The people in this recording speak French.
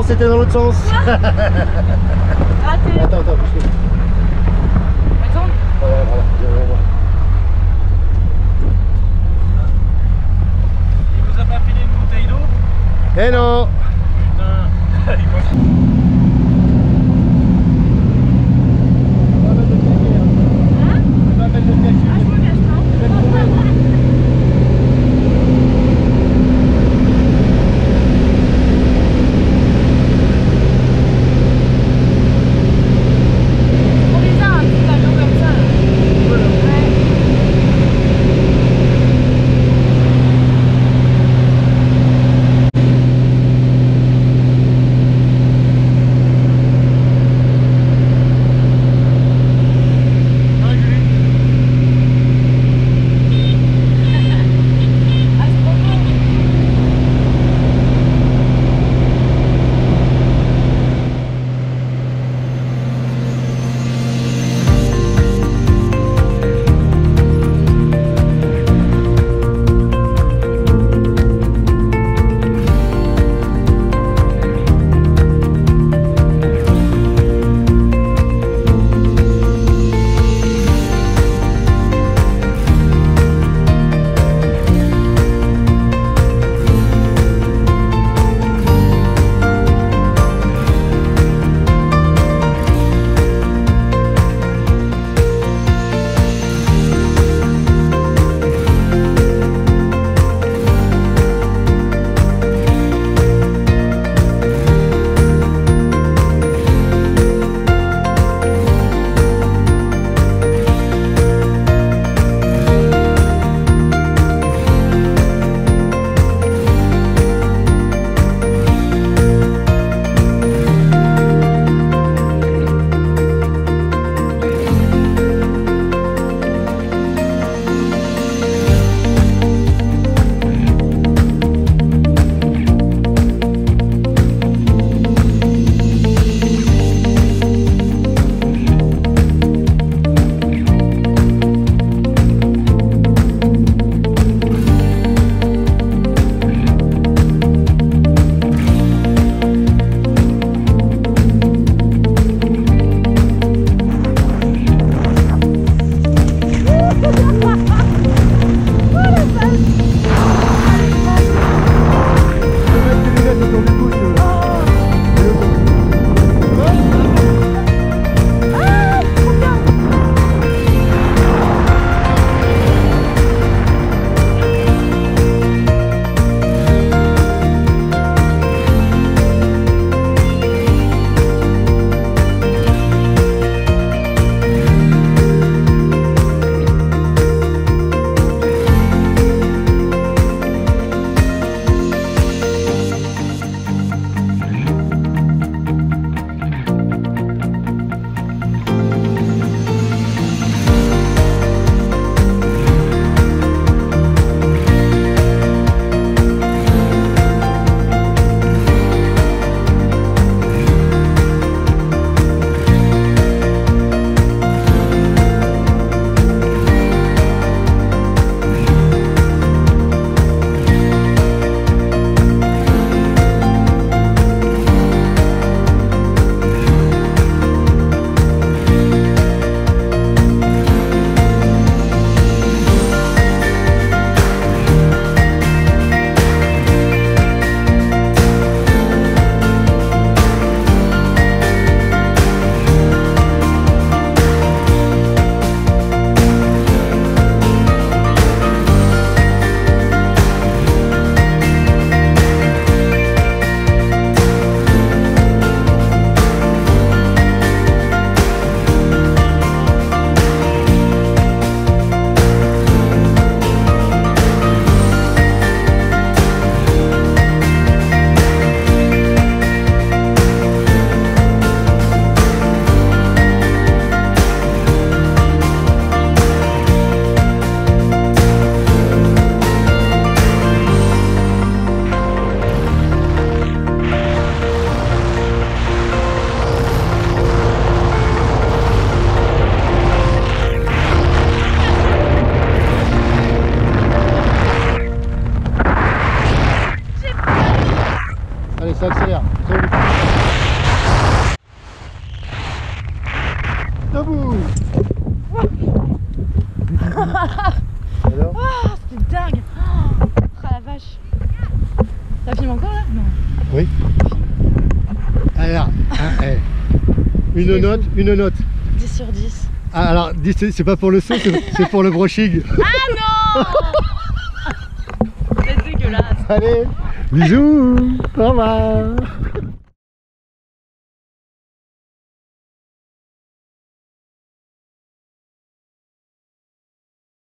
c'était dans l'autre sens. Raté. Attends, Attends. Ouais, voilà, viens voir. Il vous a pas filé une bouteille d'eau? Eh non. Putain, il mange. Hein? Pas mettre le pied. Ah, je me cache pas. Trop bizarre, un petit avion comme ça. Ouais. Ah, c'est trop beau. Allez, ça accélère. Très vite. Debout. Alors? Ah, c'était dingue. Oh, la vache. Ça filme encore là? Non. Oui. Alors, une note, une note. 10 sur 10. Ah, alors, c'est pas pour le son, c'est pour le brushing. Ah non. C'est dégueulasse. Allez, bisous, au revoir.